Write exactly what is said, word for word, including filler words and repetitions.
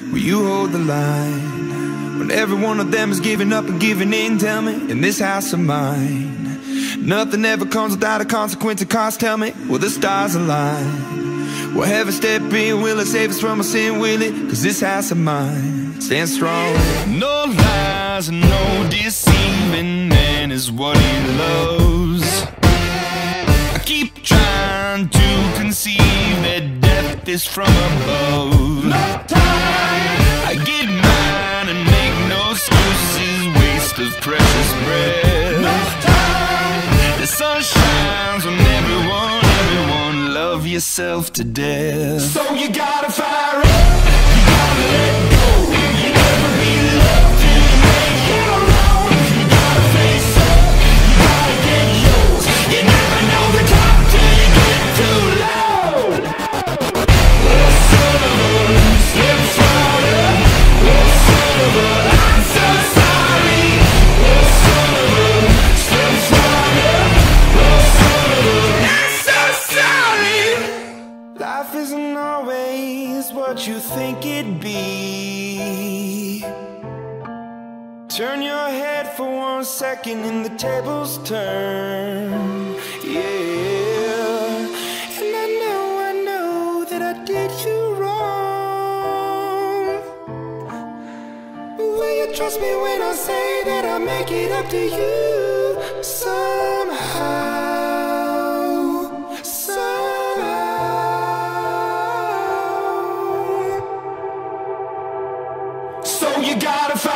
will you hold the line? When every one of them is giving up and giving in, tell me, in this house of mine, nothing ever comes without a consequence of cost. Tell me, will the stars align? Will heaven step in? Will it save us from our sin? Will it? Cause this house of mine stands strong. No lies and no deceiving, man is what he loves. I keep trying to conceive that death is from above. No time. I get mine and make no excuses, waste of precious breath. No time. The sun shines on everyone, everyone, love yourself to death. So you gotta fire up, you gotta let go. You never be loved till you make it alone. You gotta face up, you gotta get yours. You never know the top till you get too low. Oh son of a, slip slaughter. Oh son of a, I'm so sorry. Oh son of a, slip slaughter. Oh son of a, I'm so sorry. Life isn't always what you think it'd be. Turn your head for one second and the tables turn. Yeah. And I know, I know that I did you wrong. But will you trust me when I say that I'll make it up to you somehow, somehow. So you gotta